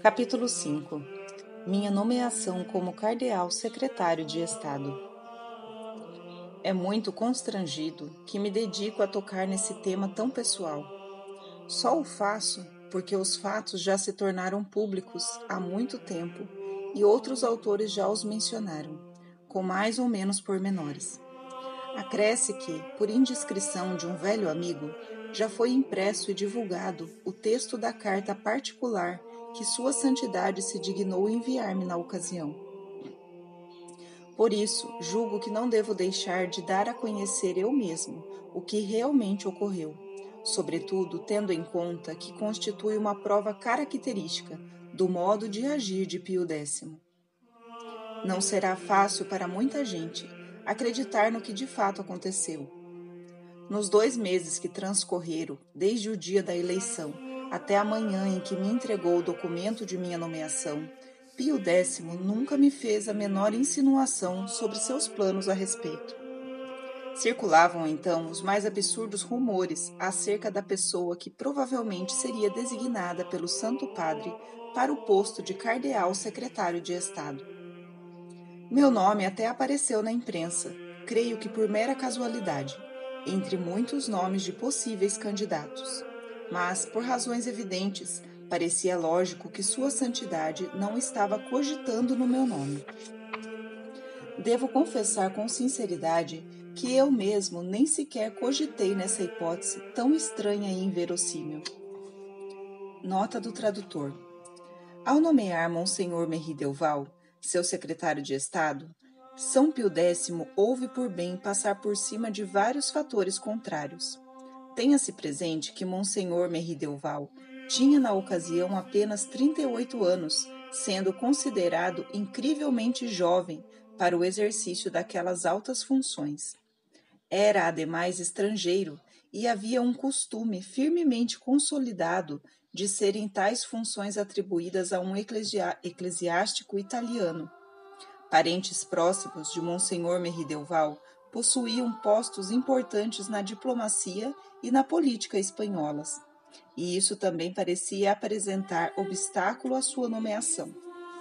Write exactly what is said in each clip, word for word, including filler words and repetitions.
Capítulo cinco. Minha nomeação como cardeal secretário de Estado. É muito constrangido que me dedico a tocar nesse tema tão pessoal. Só o faço porque os fatos já se tornaram públicos há muito tempo e outros autores já os mencionaram, com mais ou menos pormenores. Acresce que, por indiscrição de um velho amigo, já foi impresso e divulgado o texto da carta particular que Sua Santidade se dignou enviar-me na ocasião. Por isso, julgo que não devo deixar de dar a conhecer eu mesmo o que realmente ocorreu, sobretudo tendo em conta que constitui uma prova característica do modo de agir de Pio X. Não será fácil para muita gente acreditar no que de fato aconteceu. Nos dois meses que transcorreram desde o dia da eleição até a manhã em que me entregou o documento de minha nomeação, Pio X nunca me fez a menor insinuação sobre seus planos a respeito. Circulavam então os mais absurdos rumores acerca da pessoa que provavelmente seria designada pelo Santo Padre para o posto de cardeal secretário de Estado. Meu nome até apareceu na imprensa, creio que por mera casualidade, entre muitos nomes de possíveis candidatos. Mas, por razões evidentes, parecia lógico que Sua Santidade não estava cogitando no meu nome. Devo confessar com sinceridade que eu mesmo nem sequer cogitei nessa hipótese tão estranha e inverossímil. Nota do tradutor. Ao nomear Monsenhor Merry del Val, seu secretário de Estado, São Pio X houve por bem passar por cima de vários fatores contrários. Tenha-se presente que Monsenhor Merry del Val tinha na ocasião apenas trinta e oito anos, sendo considerado incrivelmente jovem para o exercício daquelas altas funções. Era, ademais, estrangeiro e havia um costume firmemente consolidado de serem tais funções atribuídas a um eclesia- eclesiástico italiano. Parentes próximos de Monsenhor Merry del Val possuíam postos importantes na diplomacia e na política espanholas, e isso também parecia apresentar obstáculo à sua nomeação.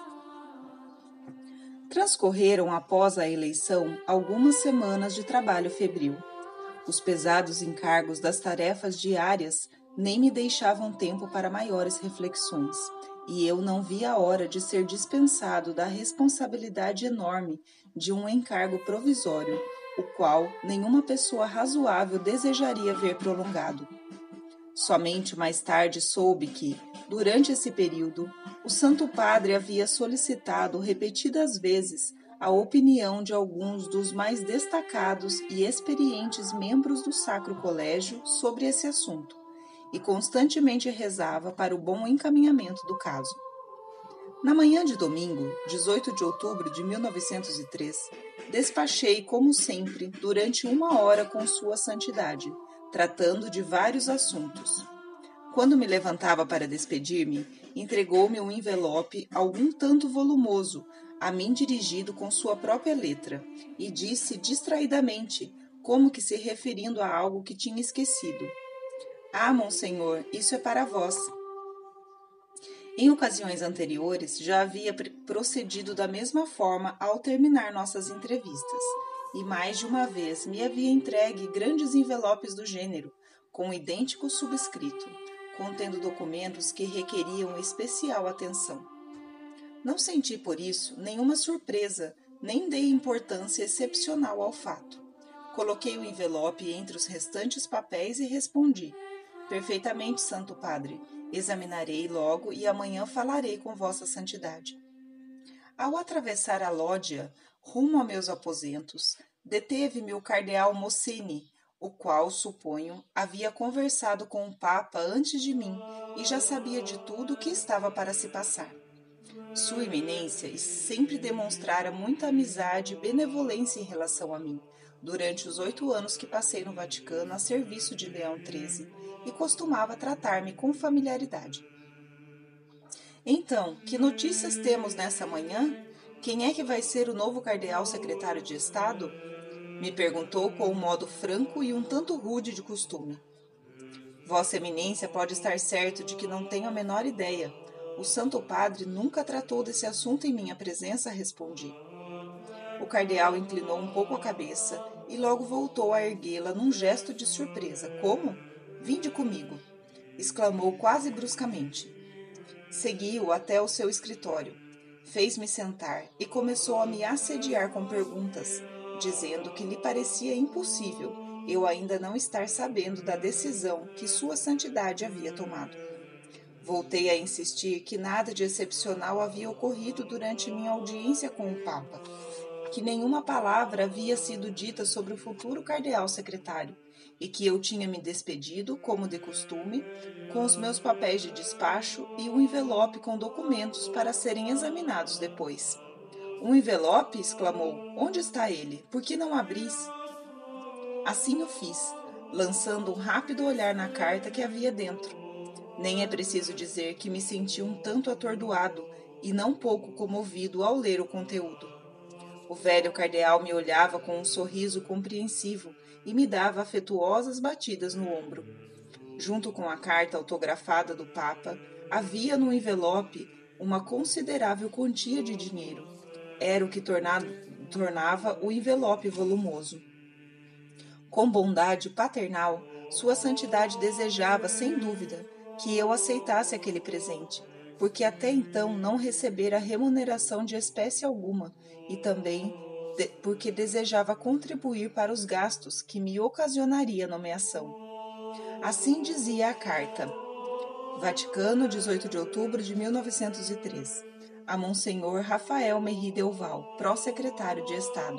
Transcorreram após a eleição algumas semanas de trabalho febril. Os pesados encargos das tarefas diárias nem me deixavam tempo para maiores reflexões, e eu não vi a hora de ser dispensado da responsabilidade enorme de um encargo provisório, o qual nenhuma pessoa razoável desejaria ver prolongado. Somente mais tarde soube que, durante esse período, o Santo Padre havia solicitado repetidas vezes a opinião de alguns dos mais destacados e experientes membros do Sacro Colégio sobre esse assunto, e constantemente rezava para o bom encaminhamento do caso. Na manhã de domingo, dezoito de outubro de mil novecentos e três, despachei, como sempre, durante uma hora com Sua Santidade, tratando de vários assuntos. Quando me levantava para despedir-me, entregou-me um envelope algum tanto volumoso, a mim dirigido com sua própria letra, e disse distraidamente, como que se referindo a algo que tinha esquecido: "Ah, Monsenhor, isso é para vós." Em ocasiões anteriores, já havia procedido da mesma forma ao terminar nossas entrevistas, e mais de uma vez me havia entregue grandes envelopes do gênero, com idêntico subscrito, contendo documentos que requeriam especial atenção. Não senti, por isso, nenhuma surpresa, nem dei importância excepcional ao fato. Coloquei o envelope entre os restantes papéis e respondi: "Perfeitamente, Santo Padre. Examinarei logo e amanhã falarei com Vossa Santidade." Ao atravessar a lógia, rumo a meus aposentos, deteve-me o cardeal Mossini, o qual, suponho, havia conversado com o Papa antes de mim e já sabia de tudo o que estava para se passar. Sua Eminência sempre demonstrara muita amizade e benevolência em relação a mim, durante os oito anos que passei no Vaticano a serviço de Leão treze, e costumava tratar-me com familiaridade. "Então, que notícias temos nessa manhã? Quem é que vai ser o novo cardeal secretário de Estado?" me perguntou com um modo franco e um tanto rude de costume. "Vossa Eminência pode estar certo de que não tenho a menor ideia. O Santo Padre nunca tratou desse assunto em minha presença, respondi. O cardeal inclinou um pouco a cabeça e logo voltou a erguê-la num gesto de surpresa. Como? Vinde comigo, exclamou quase bruscamente. Segui-o até o seu escritório. Fez-me sentar e começou a me assediar com perguntas, dizendo que lhe parecia impossível eu ainda não estar sabendo da decisão que Sua Santidade havia tomado. Voltei a insistir que nada de excepcional havia ocorrido durante minha audiência com o Papa, que nenhuma palavra havia sido dita sobre o futuro cardeal secretário e que eu tinha me despedido, como de costume, com os meus papéis de despacho e um envelope com documentos para serem examinados depois. Um envelope? Exclamou. Onde está ele? Por que não abris? Assim o fiz, lançando um rápido olhar na carta que havia dentro. Nem é preciso dizer que me senti um tanto atordoado e não pouco comovido ao ler o conteúdo. O velho cardeal me olhava com um sorriso compreensivo e me dava afetuosas batidas no ombro. Junto com a carta autografada do Papa, havia no envelope uma considerável quantia de dinheiro. Era o que tornava, tornava o envelope volumoso. Com bondade paternal, Sua Santidade desejava, sem dúvida, que eu aceitasse aquele presente, porque até então não recebera remuneração de espécie alguma e também de, porque desejava contribuir para os gastos que me ocasionaria a nomeação. Assim dizia a carta. Vaticano, dezoito de outubro de mil novecentos e três. A Monsenhor Rafael Merri Delval, pró-secretário de Estado.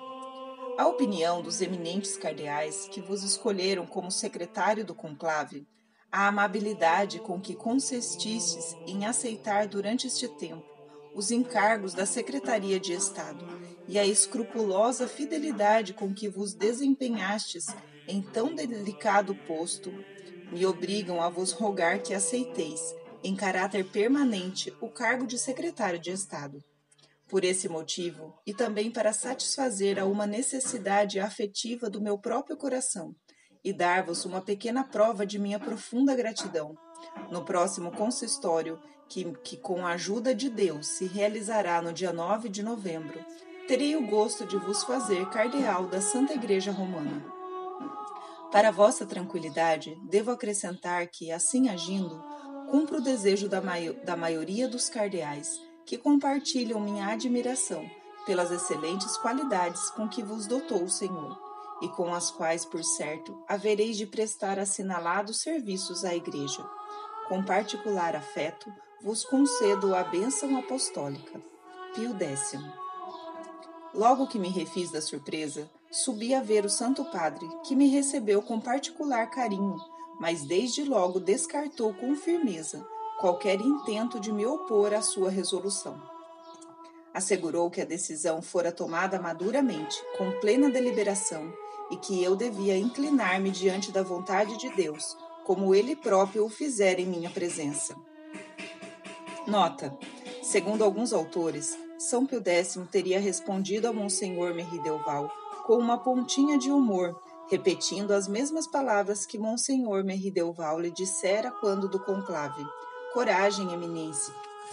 A opinião dos eminentes cardeais que vos escolheram como secretário do conclave, a amabilidade com que consististes em aceitar durante este tempo os encargos da Secretaria de Estado e a escrupulosa fidelidade com que vos desempenhastes em tão delicado posto, me obrigam a vos rogar que aceiteis, em caráter permanente, o cargo de secretário de Estado. Por esse motivo, e também para satisfazer a uma necessidade afetiva do meu próprio coração, e dar-vos uma pequena prova de minha profunda gratidão, no próximo consistório, que, que com a ajuda de Deus se realizará no dia nove de novembro, terei o gosto de vos fazer cardeal da Santa Igreja Romana. Para vossa tranquilidade, devo acrescentar que, assim agindo, cumpro o desejo da, mai- da maioria dos cardeais, que compartilham minha admiração pelas excelentes qualidades com que vos dotou o Senhor, e com as quais, por certo, havereis de prestar assinalados serviços à Igreja. Com particular afeto, vos concedo a bênção apostólica. Pio Décimo. Logo que me refiz da surpresa, subi a ver o Santo Padre, que me recebeu com particular carinho, mas desde logo descartou com firmeza qualquer intento de me opor à sua resolução. Assegurou que a decisão fora tomada maduramente, com plena deliberação, e que eu devia inclinar-me diante da vontade de Deus, como ele próprio o fizera em minha presença. Nota: segundo alguns autores, São Pio Décimo teria respondido a Monsenhor Merri Delval com uma pontinha de humor, repetindo as mesmas palavras que Monsenhor Merri Delval lhe dissera quando do conclave. Coragem, eminência.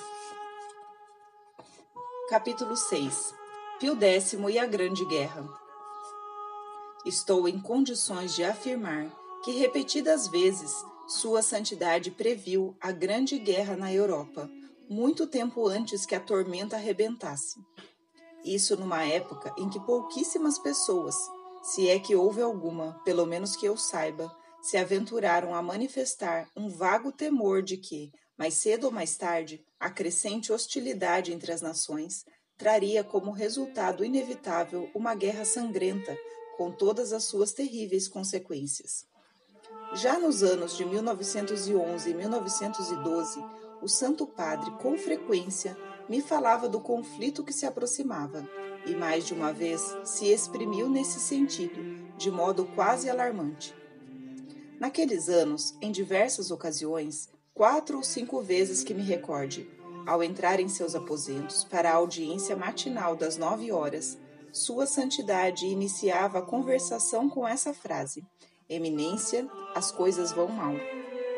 Capítulo seis. Pio Décimo e a Grande Guerra. Estou em condições de afirmar que repetidas vezes Sua Santidade previu a Grande Guerra na Europa, muito tempo antes que a tormenta arrebentasse. Isso numa época em que pouquíssimas pessoas, se é que houve alguma, pelo menos que eu saiba, se aventuraram a manifestar um vago temor de que, mais cedo ou mais tarde, a crescente hostilidade entre as nações traria como resultado inevitável uma guerra sangrenta, com todas as suas terríveis consequências. Já nos anos de mil novecentos e onze e mil novecentos e doze, o Santo Padre, com frequência, me falava do conflito que se aproximava, e mais de uma vez se exprimiu nesse sentido, de modo quase alarmante. Naqueles anos, em diversas ocasiões, quatro ou cinco vezes que me recorde, ao entrar em seus aposentos para a audiência matinal das nove horas, Sua Santidade iniciava a conversação com essa frase: Eminência, as coisas vão mal.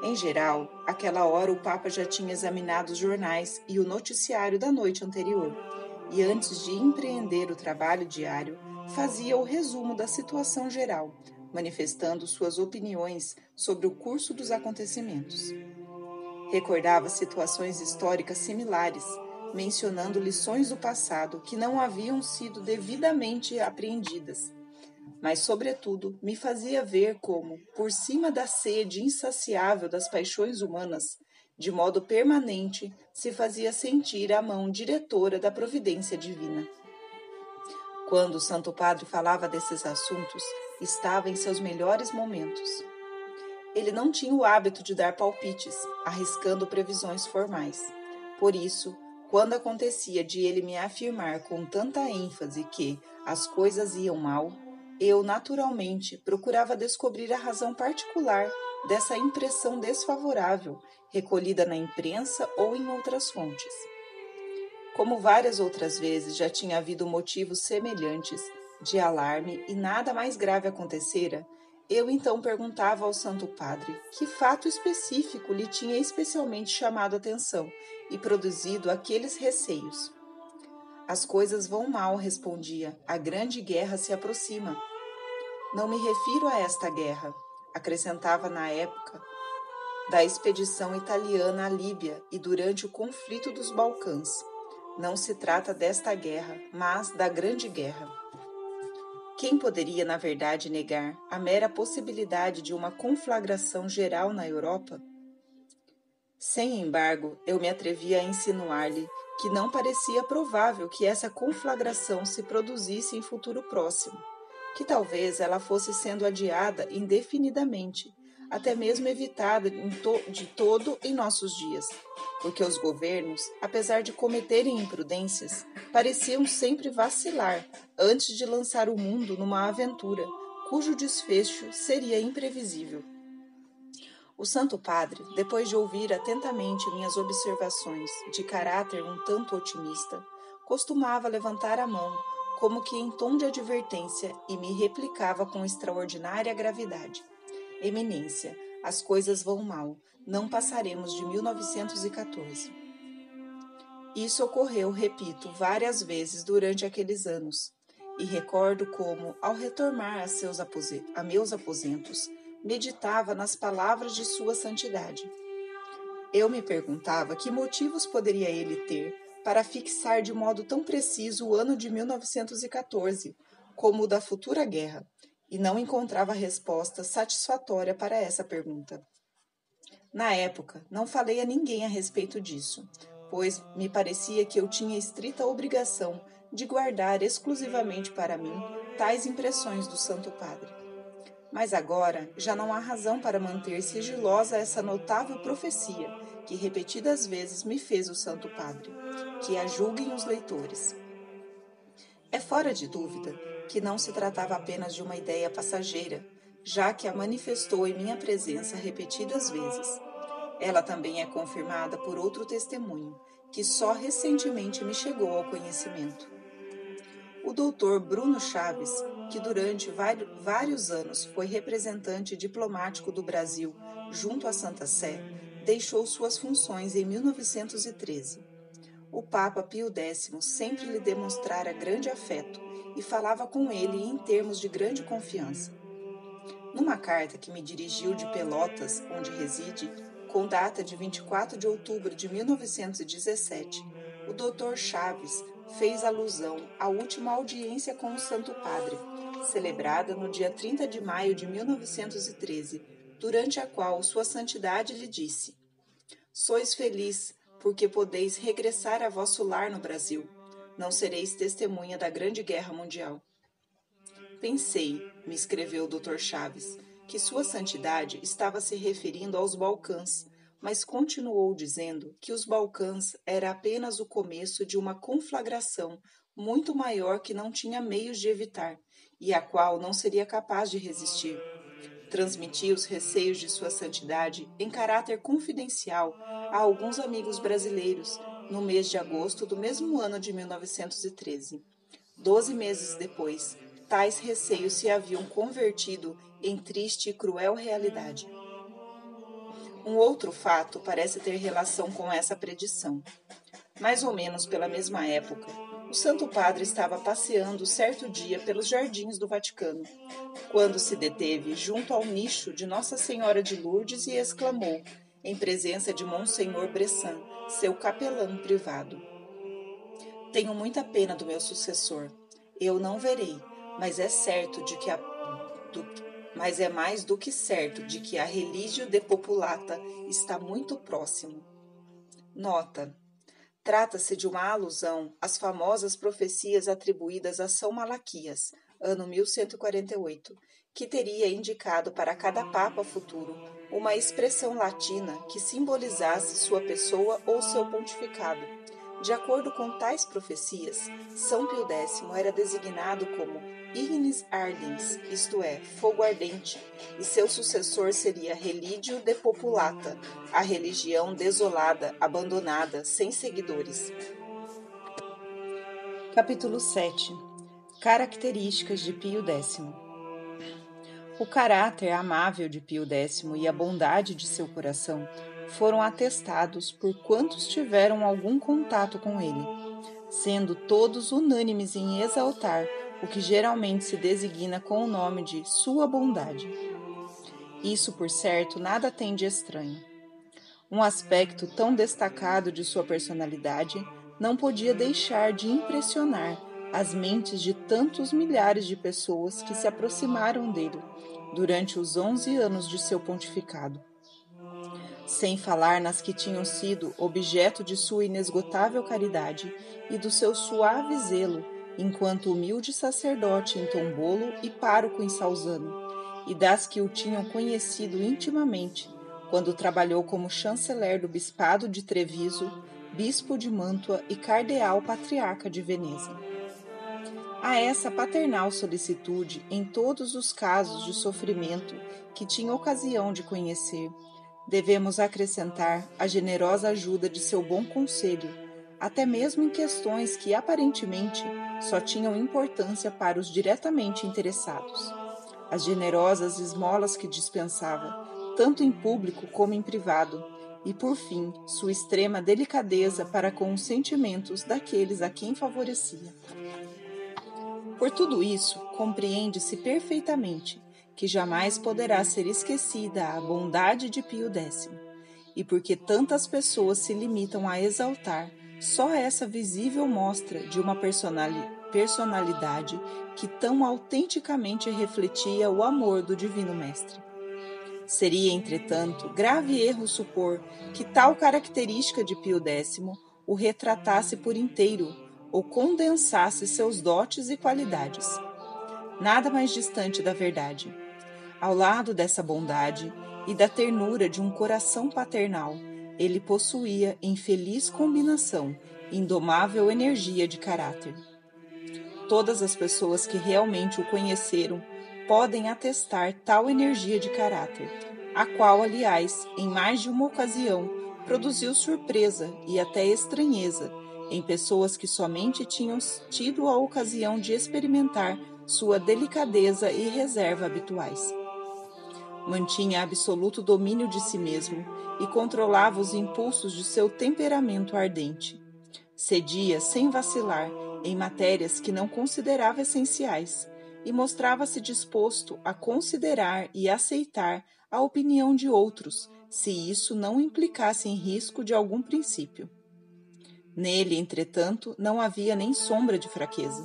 Em geral, àquela hora o Papa já tinha examinado os jornais e o noticiário da noite anterior, e antes de empreender o trabalho diário, fazia o resumo da situação geral, manifestando suas opiniões sobre o curso dos acontecimentos. Recordava situações históricas similares, mencionando lições do passado que não haviam sido devidamente apreendidas, mas, sobretudo, me fazia ver como, por cima da sede insaciável das paixões humanas, de modo permanente, se fazia sentir a mão diretora da providência divina. Quando o Santo Padre falava desses assuntos, estava em seus melhores momentos. Ele não tinha o hábito de dar palpites, arriscando previsões formais. Por isso, quando acontecia de ele me afirmar com tanta ênfase que as coisas iam mal, eu, naturalmente, procurava descobrir a razão particular dessa impressão desfavorável, recolhida na imprensa ou em outras fontes. Como várias outras vezes já tinha havido motivos semelhantes de alarme e nada mais grave acontecera, eu então perguntava ao Santo Padre que fato específico lhe tinha especialmente chamado a atenção e produzido aqueles receios. As coisas vão mal, respondia, a grande guerra se aproxima. Não me refiro a esta guerra, acrescentava na época da expedição italiana à Líbia e durante o conflito dos Balcãs. Não se trata desta guerra, mas da Grande Guerra. Quem poderia, na verdade, negar a mera possibilidade de uma conflagração geral na Europa? Sem embargo, eu me atrevi a insinuar-lhe que não parecia provável que essa conflagração se produzisse em futuro próximo, que talvez ela fosse sendo adiada indefinidamente, até mesmo evitada de todo em nossos dias, porque os governos, apesar de cometerem imprudências, pareciam sempre vacilar antes de lançar o mundo numa aventura, cujo desfecho seria imprevisível. O Santo Padre, depois de ouvir atentamente minhas observações de caráter um tanto otimista, costumava levantar a mão, como que em tom de advertência, e me replicava com extraordinária gravidade. Eminência, as coisas vão mal, não passaremos de mil novecentos e quatorze. Isso ocorreu, repito, várias vezes durante aqueles anos, e recordo como, ao retornar a, seus apose- a meus aposentos, meditava nas palavras de sua santidade. Eu me perguntava que motivos poderia ele ter para fixar de modo tão preciso o ano de mil novecentos e quatorze como o da futura guerra, e não encontrava resposta satisfatória para essa pergunta. Na época, não falei a ninguém a respeito disso, pois me parecia que eu tinha estrita obrigação de guardar exclusivamente para mim tais impressões do Santo Padre. Mas agora já não há razão para manter sigilosa essa notável profecia que repetidas vezes me fez o Santo Padre, que a julguem os leitores. É fora de dúvida que não se tratava apenas de uma ideia passageira, já que a manifestou em minha presença repetidas vezes. Ela também é confirmada por outro testemunho, que só recentemente me chegou ao conhecimento. O doutor Bruno Chaves, que durante vários anos foi representante diplomático do Brasil junto à Santa Sé, deixou suas funções em mil novecentos e treze. O Papa Pio Décimo sempre lhe demonstrara grande afeto e falava com ele em termos de grande confiança. Numa carta que me dirigiu de Pelotas, onde reside, com data de vinte e quatro de outubro de mil novecentos e dezessete, o doutor Chaves fez alusão à última audiência com o Santo Padre, celebrada no dia trinta de maio de mil novecentos e treze, durante a qual Sua Santidade lhe disse: Sois feliz, porque podeis regressar a vosso lar no Brasil. Não sereis testemunha da Grande Guerra Mundial. Pensei, me escreveu o doutor Chaves, que Sua Santidade estava se referindo aos Balcãs, mas continuou dizendo que os Balcãs era apenas o começo de uma conflagração muito maior que não tinha meios de evitar e à qual não seria capaz de resistir. Transmiti os receios de Sua Santidade em caráter confidencial a alguns amigos brasileiros no mês de agosto do mesmo ano de mil novecentos e treze. Doze meses depois, tais receios se haviam convertido em triste e cruel realidade. Um outro fato parece ter relação com essa predição. Mais ou menos pela mesma época, o Santo Padre estava passeando certo dia pelos jardins do Vaticano, quando se deteve junto ao nicho de Nossa Senhora de Lourdes e exclamou, em presença de Monsenhor Bressan, seu capelão privado: "Tenho muita pena do meu sucessor. Eu não verei, mas é certo de que a, do, mas é mais do que certo de que a religio depopulata está muito próximo." Nota: trata-se de uma alusão às famosas profecias atribuídas a São Malaquias, ano mil cento e quarenta e oito, que teria indicado para cada papa futuro uma expressão latina que simbolizasse sua pessoa ou seu pontificado. De acordo com tais profecias, São Pio X era designado como Ignis Ardens, isto é, fogo ardente, e seu sucessor seria Religio depopulata, a religião desolada, abandonada, sem seguidores. Capítulo sete. Características de Pio X. O caráter amável de Pio X e a bondade de seu coração foram atestados por quantos tiveram algum contato com ele, sendo todos unânimes em exaltar o que geralmente se designa com o nome de sua bondade. Isso, por certo, nada tem de estranho. Um aspecto tão destacado de sua personalidade não podia deixar de impressionar as mentes de tantos milhares de pessoas que se aproximaram dele durante os onze anos de seu pontificado. Sem falar nas que tinham sido objeto de sua inesgotável caridade e do seu suave zelo enquanto humilde sacerdote em Tombolo e pároco em Salzano, e das que o tinham conhecido intimamente, quando trabalhou como chanceler do Bispado de Treviso, bispo de Mantua e cardeal patriarca de Veneza. A essa paternal solicitude em todos os casos de sofrimento que tinha ocasião de conhecer, devemos acrescentar a generosa ajuda de seu bom conselho, até mesmo em questões que aparentemente só tinham importância para os diretamente interessados. As generosas esmolas que dispensava, tanto em público como em privado, e, por fim, sua extrema delicadeza para com os sentimentos daqueles a quem favorecia. Por tudo isso, compreende-se perfeitamente que jamais poderá ser esquecida a bondade de Pio X, e porque tantas pessoas se limitam a exaltar só essa visível mostra de uma personalidade que tão autenticamente refletia o amor do Divino Mestre. Seria, entretanto, grave erro supor que tal característica de Pio X o retratasse por inteiro ou condensasse seus dotes e qualidades. Nada mais distante da verdade. Ao lado dessa bondade e da ternura de um coração paternal, ele possuía, em feliz combinação, indomável energia de caráter. Todas as pessoas que realmente o conheceram podem atestar tal energia de caráter, a qual, aliás, em mais de uma ocasião, produziu surpresa e até estranheza em pessoas que somente tinham tido a ocasião de experimentar sua delicadeza e reserva habituais. Mantinha absoluto domínio de si mesmo e controlava os impulsos de seu temperamento ardente. Cedia sem vacilar em matérias que não considerava essenciais e mostrava-se disposto a considerar e aceitar a opinião de outros, se isso não implicasse em risco de algum princípio. Nele, entretanto, não havia nem sombra de fraqueza.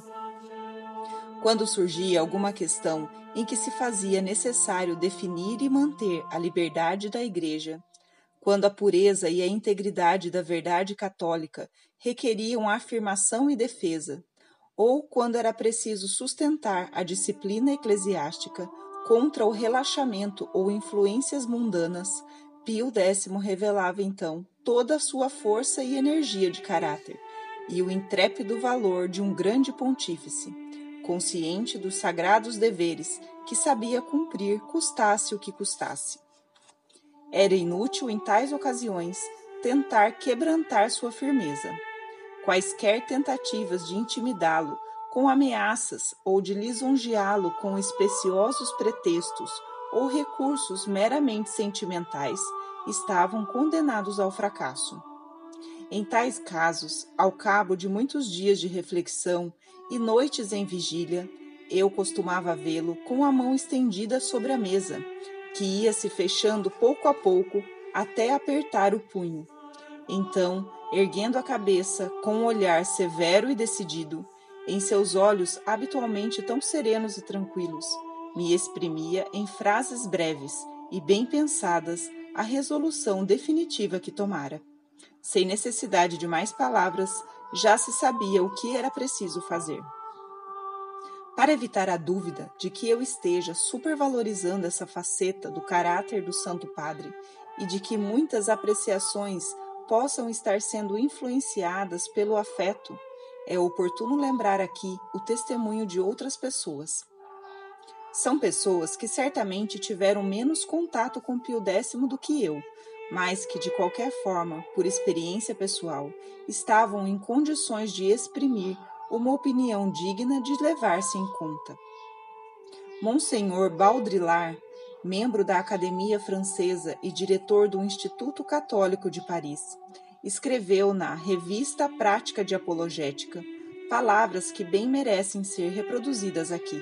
Quando surgia alguma questão em que se fazia necessário definir e manter a liberdade da Igreja, quando a pureza e a integridade da verdade católica requeriam afirmação e defesa, ou quando era preciso sustentar a disciplina eclesiástica contra o relaxamento ou influências mundanas, Pio X revelava então toda a sua força e energia de caráter e o intrépido valor de um grande pontífice, consciente dos sagrados deveres que sabia cumprir, custasse o que custasse. Era inútil, em tais ocasiões, tentar quebrantar sua firmeza. Quaisquer tentativas de intimidá-lo com ameaças ou de lisonjeá-lo com especiosos pretextos ou recursos meramente sentimentais estavam condenados ao fracasso. Em tais casos, ao cabo de muitos dias de reflexão e noites em vigília, eu costumava vê-lo com a mão estendida sobre a mesa, que ia se fechando pouco a pouco até apertar o punho. Então, erguendo a cabeça com um olhar severo e decidido, em seus olhos habitualmente tão serenos e tranquilos, me exprimia em frases breves e bem pensadas a resolução definitiva que tomara. Sem necessidade de mais palavras, já se sabia o que era preciso fazer. Para evitar a dúvida de que eu esteja supervalorizando essa faceta do caráter do Santo Padre e de que muitas apreciações possam estar sendo influenciadas pelo afeto, é oportuno lembrar aqui o testemunho de outras pessoas. São pessoas que certamente tiveram menos contato com Pio Décimo do que eu, mas que, de qualquer forma, por experiência pessoal, estavam em condições de exprimir uma opinião digna de levar-se em conta. Monsenhor Baudrillard, membro da Academia Francesa e diretor do Instituto Católico de Paris, escreveu na Revista Prática de Apologética palavras que bem merecem ser reproduzidas aqui.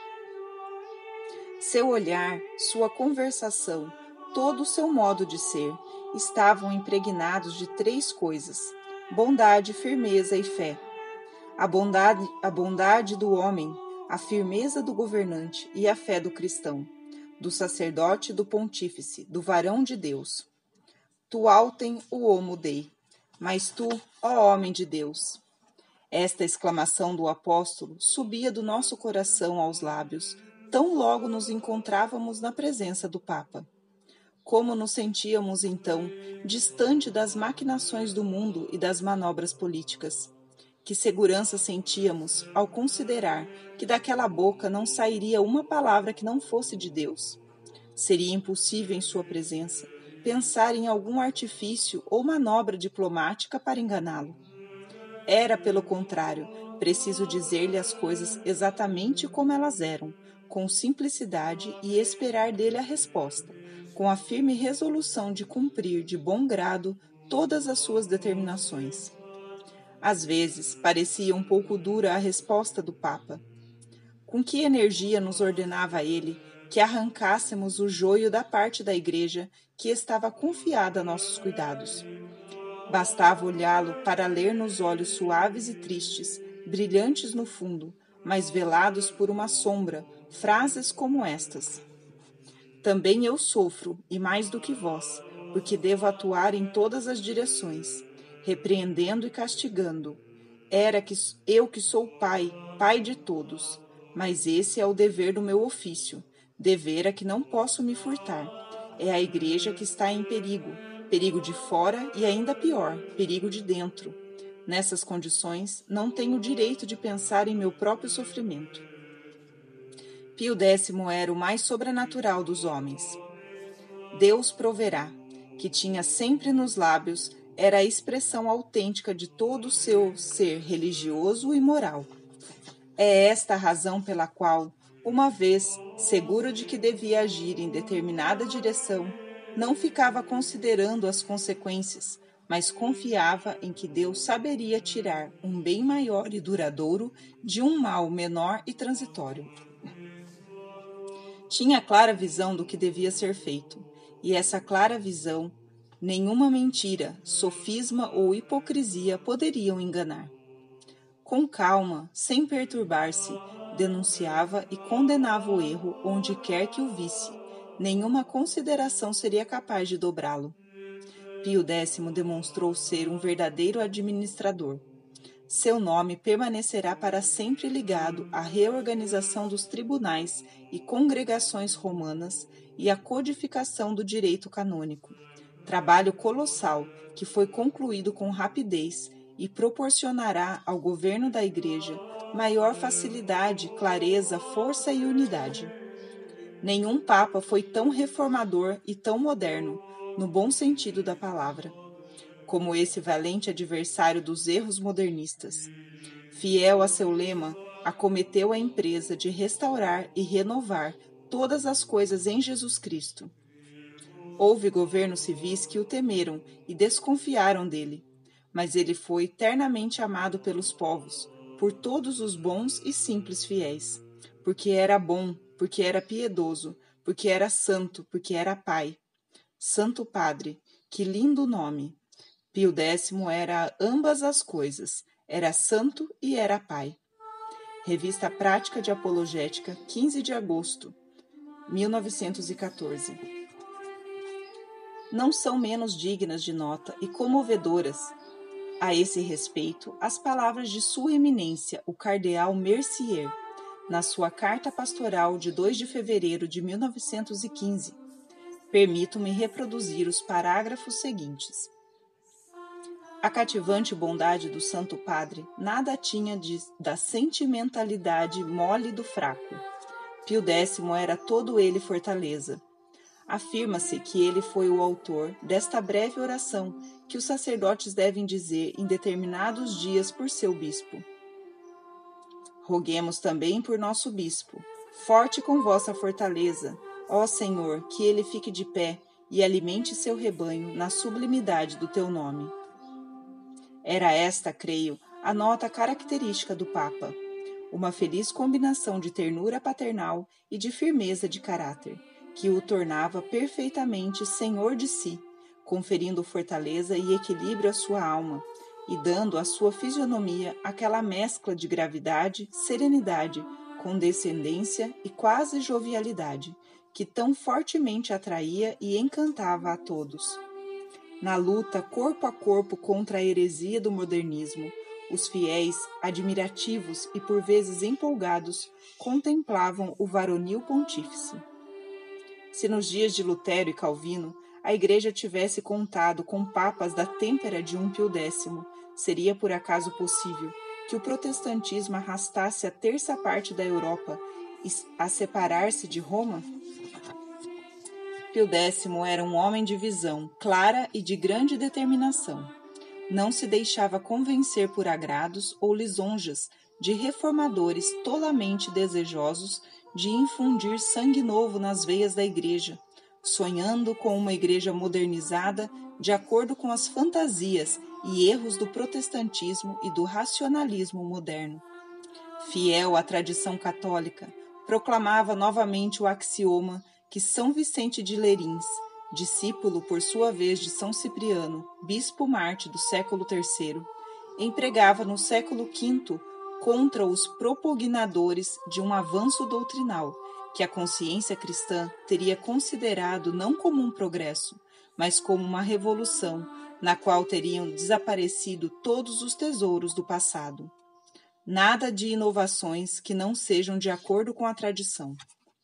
Seu olhar, sua conversação, todo o seu modo de ser estavam impregnados de três coisas: bondade, firmeza e fé. A bondade, a bondade do homem, a firmeza do governante e a fé do cristão, do sacerdote e do pontífice, do varão de Deus. Tu autem o homo Dei, mas tu, ó homem de Deus. Esta exclamação do apóstolo subia do nosso coração aos lábios, tão logo nos encontrávamos na presença do Papa. Como nos sentíamos, então, distante das maquinações do mundo e das manobras políticas. Que segurança sentíamos ao considerar que daquela boca não sairia uma palavra que não fosse de Deus. Seria impossível, em sua presença, pensar em algum artifício ou manobra diplomática para enganá-lo. Era, pelo contrário, preciso dizer-lhe as coisas exatamente como elas eram, com simplicidade, e esperar dele a resposta, com a firme resolução de cumprir de bom grado todas as suas determinações. Às vezes, parecia um pouco dura a resposta do Papa. Com que energia nos ordenava ele que arrancássemos o joio da parte da Igreja que estava confiada a nossos cuidados. Bastava olhá-lo para ler nos olhos suaves e tristes, brilhantes no fundo, mas velados por uma sombra, frases como estas: também eu sofro, e mais do que vós, porque devo atuar em todas as direções, repreendendo e castigando. Era que eu que sou pai, pai de todos, mas esse é o dever do meu ofício, dever a que não posso me furtar. É a Igreja que está em perigo, perigo de fora e ainda pior, perigo de dentro. Nessas condições, não tenho o direito de pensar em meu próprio sofrimento. Pio Décimo era o mais sobrenatural dos homens. Deus proverá, que tinha sempre nos lábios, era a expressão autêntica de todo o seu ser religioso e moral. É esta a razão pela qual, uma vez seguro de que devia agir em determinada direção, não ficava considerando as consequências, mas confiava em que Deus saberia tirar um bem maior e duradouro de um mal menor e transitório. Tinha clara visão do que devia ser feito, e essa clara visão, nenhuma mentira, sofisma ou hipocrisia poderiam enganar. Com calma, sem perturbar-se, denunciava e condenava o erro onde quer que o visse. Nenhuma consideração seria capaz de dobrá-lo. Pio Décimo demonstrou ser um verdadeiro administrador. Seu nome permanecerá para sempre ligado à reorganização dos tribunais e congregações romanas e à codificação do direito canônico. Trabalho colossal que foi concluído com rapidez e proporcionará ao governo da Igreja maior facilidade, clareza, força e unidade. Nenhum Papa foi tão reformador e tão moderno, no bom sentido da palavra, como esse valente adversário dos erros modernistas. Fiel a seu lema, acometeu a empresa de restaurar e renovar todas as coisas em Jesus Cristo. Houve governos civis que o temeram e desconfiaram dele, mas ele foi eternamente amado pelos povos, por todos os bons e simples fiéis, porque era bom, porque era piedoso, porque era santo, porque era pai. Santo Padre, que lindo nome! Pio X era ambas as coisas, era santo e era pai. Revista Prática de Apologética, quinze de agosto, mil novecentos e quatorze. Não são menos dignas de nota e comovedoras, a esse respeito, as palavras de Sua Eminência, o Cardeal Mercier, na sua carta pastoral de dois de fevereiro de mil novecentos e quinze. Permito-me reproduzir os parágrafos seguintes. A cativante bondade do Santo Padre nada tinha de, da sentimentalidade mole do fraco. Pio X era todo ele fortaleza. Afirma-se que ele foi o autor desta breve oração que os sacerdotes devem dizer em determinados dias por seu bispo. Roguemos também por nosso bispo, forte com vossa fortaleza, ó Senhor, que ele fique de pé e alimente seu rebanho na sublimidade do teu nome. Era esta, creio, a nota característica do Papa, uma feliz combinação de ternura paternal e de firmeza de caráter, que o tornava perfeitamente senhor de si, conferindo fortaleza e equilíbrio à sua alma, e dando à sua fisionomia aquela mescla de gravidade, serenidade, condescendência e quase jovialidade, que tão fortemente atraía e encantava a todos. Na luta corpo a corpo contra a heresia do modernismo, os fiéis, admirativos e por vezes empolgados, contemplavam o varonil pontífice. Se nos dias de Lutero e Calvino a Igreja tivesse contado com papas da têmpera de um Pio X, seria por acaso possível que o protestantismo arrastasse a terça parte da Europa a separar-se de Roma? Pio X era um homem de visão clara e de grande determinação. Não se deixava convencer por agrados ou lisonjas de reformadores tolamente desejosos de infundir sangue novo nas veias da Igreja, sonhando com uma Igreja modernizada de acordo com as fantasias e erros do protestantismo e do racionalismo moderno. Fiel à tradição católica, proclamava novamente o axioma que São Vicente de Lerins, discípulo por sua vez de São Cipriano, bispo Marte do século terceiro, empregava no século quinto contra os propugnadores de um avanço doutrinal que a consciência cristã teria considerado não como um progresso, mas como uma revolução, na qual teriam desaparecido todos os tesouros do passado. Nada de inovações que não sejam de acordo com a tradição.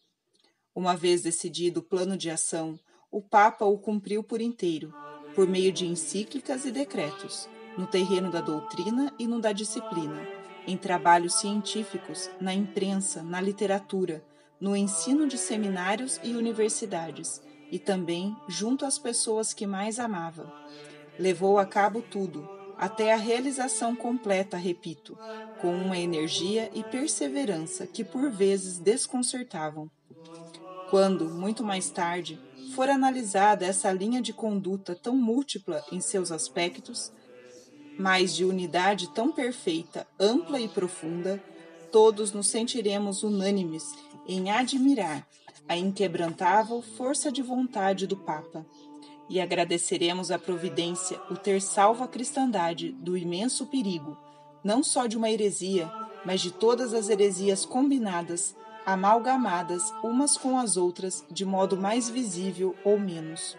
Uma vez decidido o plano de ação, o Papa o cumpriu por inteiro, por meio de encíclicas e decretos, no terreno da doutrina e no da disciplina, em trabalhos científicos, na imprensa, na literatura, no ensino de seminários e universidades, e também junto às pessoas que mais amava. Levou a cabo tudo, até a realização completa, repito, com uma energia e perseverança que por vezes desconcertavam. Quando, muito mais tarde, for analisada essa linha de conduta tão múltipla em seus aspectos, mas de unidade tão perfeita, ampla e profunda, todos nos sentiremos unânimes em admirar a inquebrantável força de vontade do Papa e agradeceremos à providência o ter salvo a cristandade do imenso perigo, não só de uma heresia, mas de todas as heresias combinadas, amalgamadas umas com as outras de modo mais visível ou menos.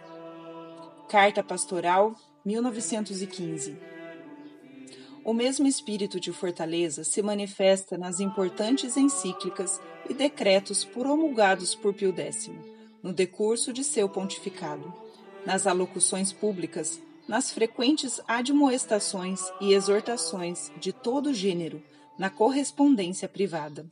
Carta Pastoral, mil novecentos e quinze. O mesmo espírito de fortaleza se manifesta nas importantes encíclicas e decretos promulgados por Pio X, no decurso de seu pontificado, nas alocuções públicas, nas frequentes admoestações e exortações de todo gênero, na correspondência privada.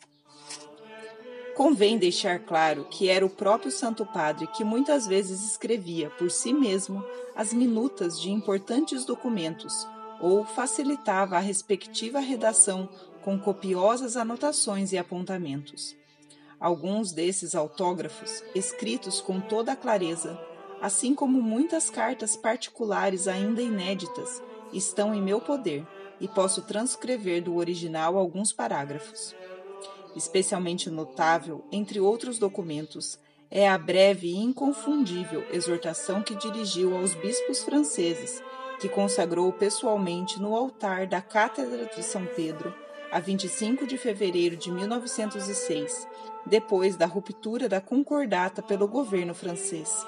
Convém deixar claro que era o próprio Santo Padre que muitas vezes escrevia por si mesmo as minutas de importantes documentos ou facilitava a respectiva redação com copiosas anotações e apontamentos. Alguns desses autógrafos, escritos com toda a clareza, assim como muitas cartas particulares ainda inéditas, estão em meu poder e posso transcrever do original alguns parágrafos. Especialmente notável, entre outros documentos, é a breve e inconfundível exortação que dirigiu aos bispos franceses, que consagrou pessoalmente no altar da Cátedra de São Pedro, a vinte e cinco de fevereiro de mil novecentos e seis, depois da ruptura da concordata pelo governo francês.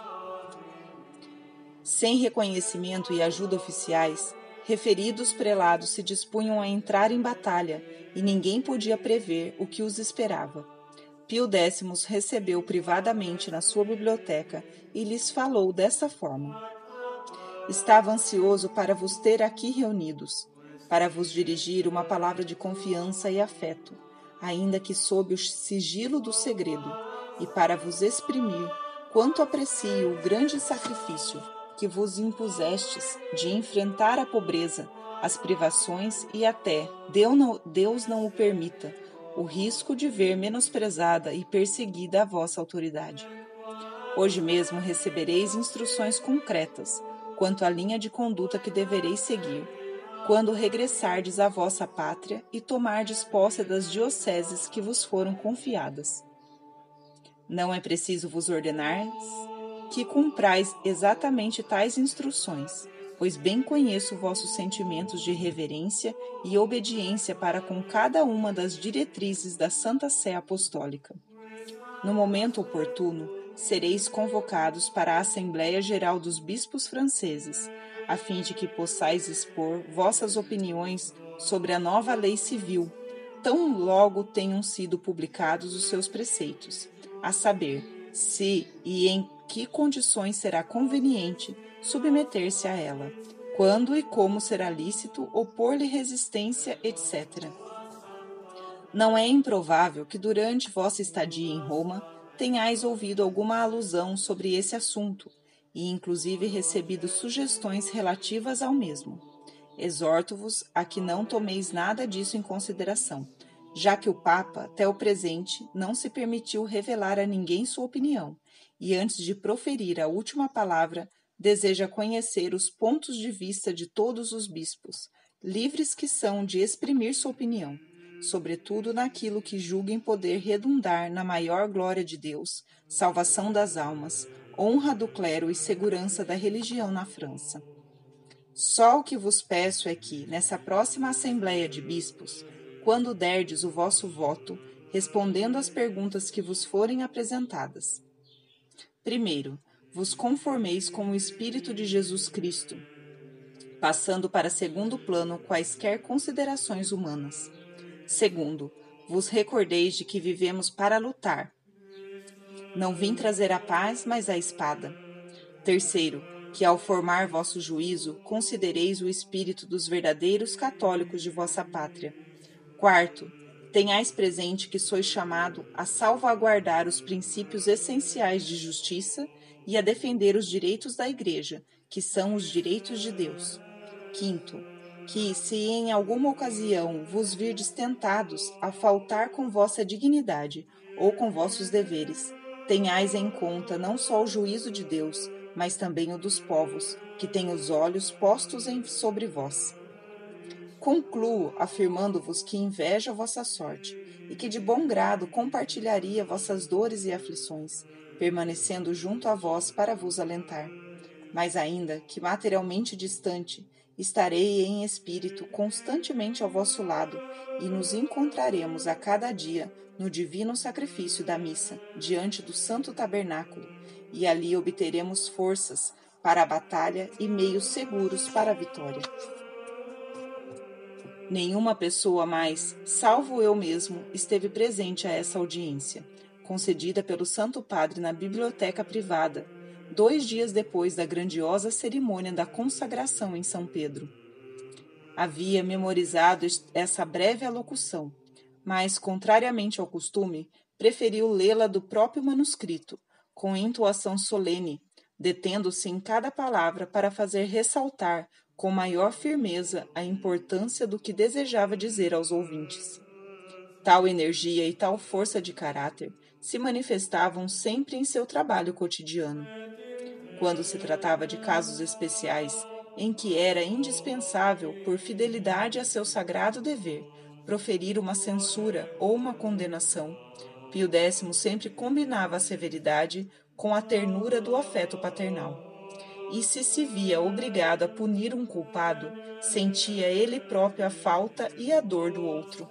Sem reconhecimento e ajuda oficiais, referidos prelados se dispunham a entrar em batalha e ninguém podia prever o que os esperava. Pio X recebeu privadamente na sua biblioteca e lhes falou desta forma: Estava ansioso para vos ter aqui reunidos, para vos dirigir uma palavra de confiança e afeto, ainda que sob o sigilo do segredo, e para vos exprimir quanto aprecio o grande sacrifício que vos impusestes de enfrentar a pobreza, as privações e até, Deus não o permita, o risco de ver menosprezada e perseguida a vossa autoridade. Hoje mesmo recebereis instruções concretas quanto à linha de conduta que devereis seguir, quando regressardes à vossa pátria e tomardes posse das dioceses que vos foram confiadas. Não é preciso vos ordenar que cumprais exatamente tais instruções, pois bem conheço vossos sentimentos de reverência e obediência para com cada uma das diretrizes da Santa Sé Apostólica. No momento oportuno, sereis convocados para a Assembleia Geral dos Bispos Franceses, a fim de que possais expor vossas opiniões sobre a nova lei civil, tão logo tenham sido publicados os seus preceitos, a saber, se e em que condições será conveniente submeter-se a ela, quando e como será lícito opor-lhe resistência, etcétera. Não é improvável que durante vossa estadia em Roma tenhais ouvido alguma alusão sobre esse assunto e inclusive recebido sugestões relativas ao mesmo. Exorto-vos a que não tomeis nada disso em consideração, já que o Papa, até o presente, não se permitiu revelar a ninguém sua opinião, e antes de proferir a última palavra, deseja conhecer os pontos de vista de todos os bispos, livres que são de exprimir sua opinião, sobretudo naquilo que julguem poder redundar na maior glória de Deus, salvação das almas, honra do clero e segurança da religião na França. Só o que vos peço é que, nessa próxima Assembleia de Bispos, quando derdes o vosso voto, respondendo às perguntas que vos forem apresentadas, primeiro, vos conformeis com o Espírito de Jesus Cristo, passando para segundo plano quaisquer considerações humanas. Segundo, vos recordeis de que vivemos para lutar. Não vim trazer a paz, mas a espada. Terceiro, que ao formar vosso juízo, considereis o espírito dos verdadeiros católicos de vossa pátria. Quarto, tenhais presente que sois chamado a salvaguardar os princípios essenciais de justiça e a defender os direitos da Igreja, que são os direitos de Deus. Quinto, que, se em alguma ocasião vos virdes tentados a faltar com vossa dignidade ou com vossos deveres, tenhais em conta não só o juízo de Deus, mas também o dos povos, que têm os olhos postos em, sobre vós. Concluo afirmando-vos que invejo a vossa sorte, e que de bom grado compartilharia vossas dores e aflições, permanecendo junto a vós para vos alentar. Mas ainda que materialmente distante, estarei em espírito constantemente ao vosso lado, e nos encontraremos a cada dia no divino sacrifício da missa, diante do santo tabernáculo, e ali obteremos forças para a batalha e meios seguros para a vitória. Nenhuma pessoa mais, salvo eu mesmo, esteve presente a essa audiência, concedida pelo Santo Padre na biblioteca privada, dois dias depois da grandiosa cerimônia da consagração em São Pedro. Havia memorizado essa breve alocução, mas, contrariamente ao costume, preferiu lê-la do próprio manuscrito, com entoação solene, detendo-se em cada palavra para fazer ressaltar com maior firmeza a importância do que desejava dizer aos ouvintes. Tal energia e tal força de caráter se manifestavam sempre em seu trabalho cotidiano. quando se tratava de casos especiais, em que era indispensável, por fidelidade a seu sagrado dever, proferir uma censura ou uma condenação, Pio X sempre combinava a severidade com a ternura do afeto paternal. E se se via obrigado a punir um culpado, sentia ele próprio a falta e a dor do outro.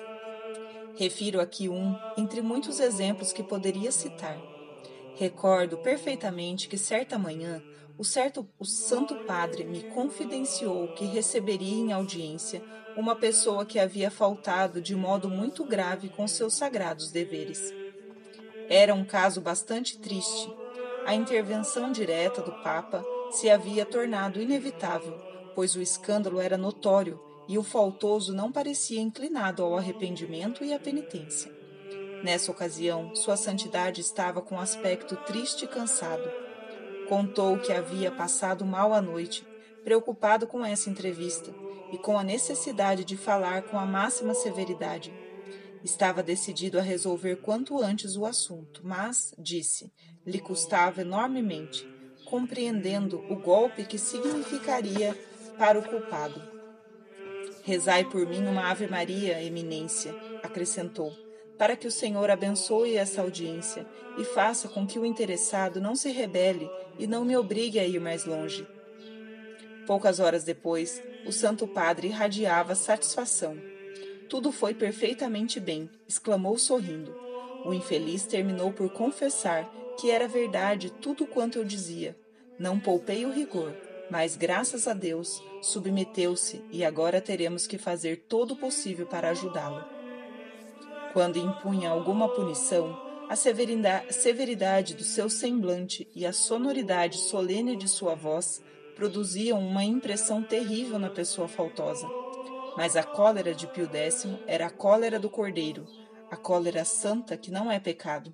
Refiro aqui um, entre muitos exemplos que poderia citar. Recordo perfeitamente que certa manhã o, certo, o Santo Padre me confidenciou que receberia em audiência uma pessoa que havia faltado de modo muito grave com seus sagrados deveres. Era um caso bastante triste. A intervenção direta do Papa se havia tornado inevitável, pois o escândalo era notório e o faltoso não parecia inclinado ao arrependimento e à penitência. Nessa ocasião, Sua Santidade estava com aspecto triste e cansado. Contou que havia passado mal a noite, preocupado com essa entrevista e com a necessidade de falar com a máxima severidade. Estava decidido a resolver quanto antes o assunto, mas, disse, lhe custava enormemente, compreendendo o golpe que significaria para o culpado. Rezai por mim uma Ave-Maria, Eminência, acrescentou, para que o Senhor abençoe essa audiência e faça com que o interessado não se rebele e não me obrigue a ir mais longe. Poucas horas depois, o Santo Padre irradiava satisfação. Tudo foi perfeitamente bem, exclamou sorrindo. O infeliz terminou por confessar que era verdade tudo quanto eu dizia. Não poupei o rigor, mas, graças a Deus, submeteu-se e agora teremos que fazer todo o possível para ajudá-lo. Quando impunha alguma punição, a severidade do seu semblante e a sonoridade solene de sua voz produziam uma impressão terrível na pessoa faltosa. Mas a cólera de Pio X era a cólera do Cordeiro, a cólera santa que não é pecado.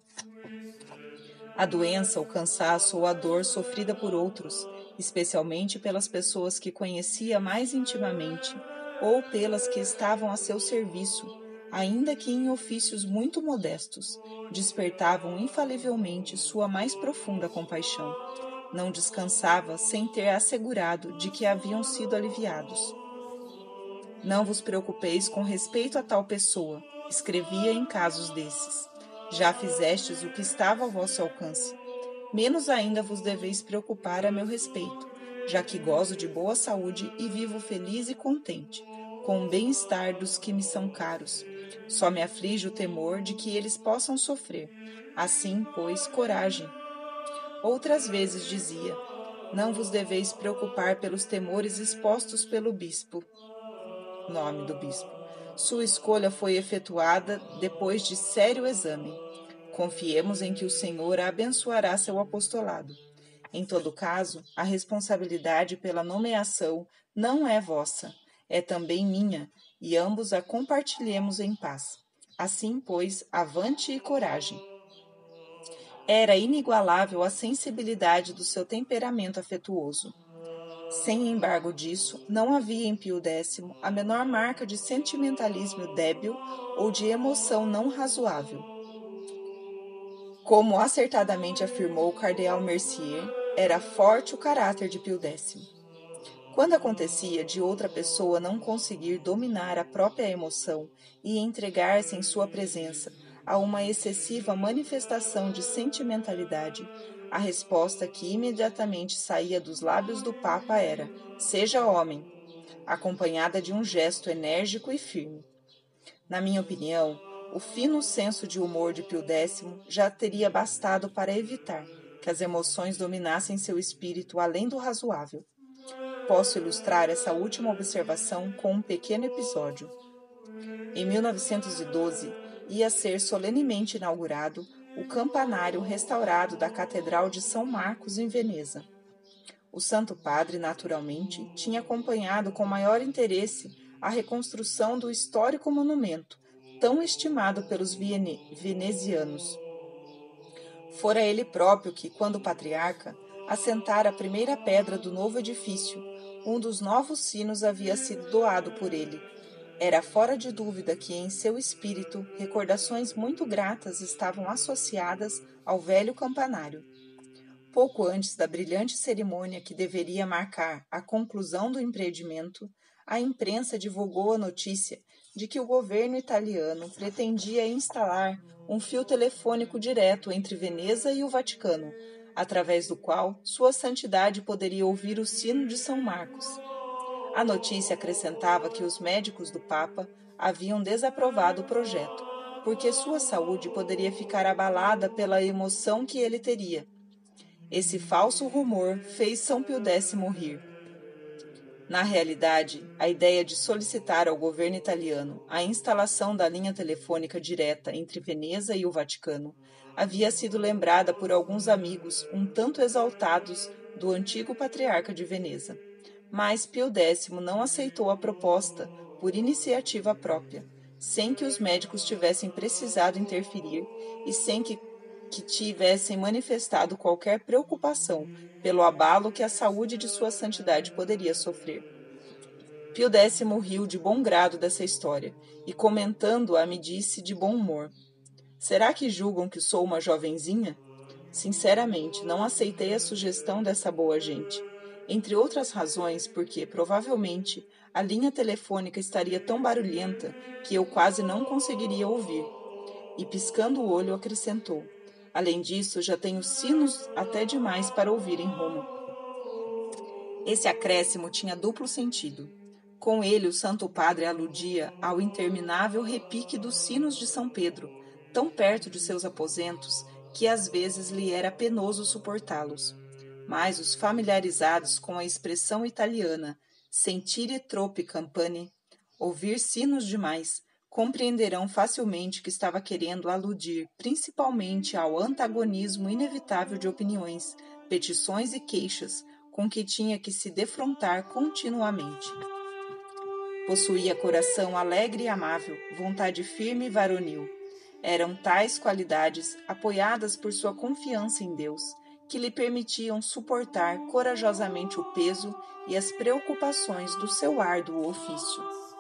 A doença, o cansaço ou a dor sofrida por outros, especialmente pelas pessoas que conhecia mais intimamente ou pelas que estavam a seu serviço, ainda que em ofícios muito modestos, despertavam infalivelmente sua mais profunda compaixão. Não descansava sem ter assegurado de que haviam sido aliviados. Não vos preocupeis com respeito a tal pessoa, escrevia em casos desses. Já fizestes o que estava ao vosso alcance. Menos ainda vos deveis preocupar a meu respeito, já que gozo de boa saúde e vivo feliz e contente, com o bem-estar dos que me são caros. Só me aflige o temor de que eles possam sofrer. Assim, pois, coragem. Outras vezes dizia, não vos deveis preocupar pelos temores expostos pelo bispo. Nome do bispo. Sua escolha foi efetuada depois de sério exame. Confiemos em que o Senhor abençoará seu apostolado. Em todo caso, a responsabilidade pela nomeação não é vossa, é também minha, e ambos a compartilhemos em paz. Assim, pois, avante e coragem. Era inigualável a sensibilidade do seu temperamento afetuoso. Sem embargo disso, não havia em Pio X a menor marca de sentimentalismo débil ou de emoção não razoável. Como acertadamente afirmou o cardeal Mercier, era forte o caráter de Pio X. Quando acontecia de outra pessoa não conseguir dominar a própria emoção e entregar-se em sua presença a uma excessiva manifestação de sentimentalidade, a resposta que imediatamente saía dos lábios do Papa era: seja homem, acompanhada de um gesto enérgico e firme. Na minha opinião, o fino senso de humor de Pio X já teria bastado para evitar que as emoções dominassem seu espírito além do razoável. Posso ilustrar essa última observação com um pequeno episódio. Em mil novecentos e doze, ia ser solenemente inaugurado o campanário restaurado da Catedral de São Marcos, em Veneza. O Santo Padre, naturalmente, tinha acompanhado com maior interesse a reconstrução do histórico monumento, tão estimado pelos vene- venezianos. Fora ele próprio que, quando patriarca, assentara a primeira pedra do novo edifício. Um dos novos sinos havia sido doado por ele. Era fora de dúvida que em seu espírito recordações muito gratas estavam associadas ao velho campanário. Pouco antes da brilhante cerimônia que deveria marcar a conclusão do empreendimento, a imprensa divulgou a notícia de que o governo italiano pretendia instalar um fio telefônico direto entre Veneza e o Vaticano, através do qual Sua Santidade poderia ouvir o sino de São Marcos. A notícia acrescentava que os médicos do Papa haviam desaprovado o projeto, porque sua saúde poderia ficar abalada pela emoção que ele teria. Esse falso rumor fez São Pio décimo rir. Na realidade, a ideia de solicitar ao governo italiano a instalação da linha telefônica direta entre Veneza e o Vaticano havia sido lembrada por alguns amigos um tanto exaltados do antigo patriarca de Veneza. Mas Pio décimo não aceitou a proposta por iniciativa própria, sem que os médicos tivessem precisado interferir e sem que, que tivessem manifestado qualquer preocupação pelo abalo que a saúde de Sua Santidade poderia sofrer. Pio décimo riu de bom grado dessa história e, comentando-a, me disse de bom humor: será que julgam que sou uma jovenzinha? Sinceramente, não aceitei a sugestão dessa boa gente. Entre outras razões, porque, provavelmente, a linha telefônica estaria tão barulhenta que eu quase não conseguiria ouvir. E, piscando o olho, acrescentou: além disso, já tenho sinos até demais para ouvir em Roma. Esse acréscimo tinha duplo sentido. Com ele, o Santo Padre aludia ao interminável repique dos sinos de São Pedro, tão perto de seus aposentos que às vezes lhe era penoso suportá-los. Mas os familiarizados com a expressão italiana sentire troppi campane, ouvir sinos demais, compreenderão facilmente que estava querendo aludir principalmente ao antagonismo inevitável de opiniões, petições e queixas com que tinha que se defrontar continuamente. Possuía coração alegre e amável, vontade firme e varonil. Eram tais qualidades, apoiadas por sua confiança em Deus, que lhe permitiam suportar corajosamente o peso e as preocupações do seu árduo ofício.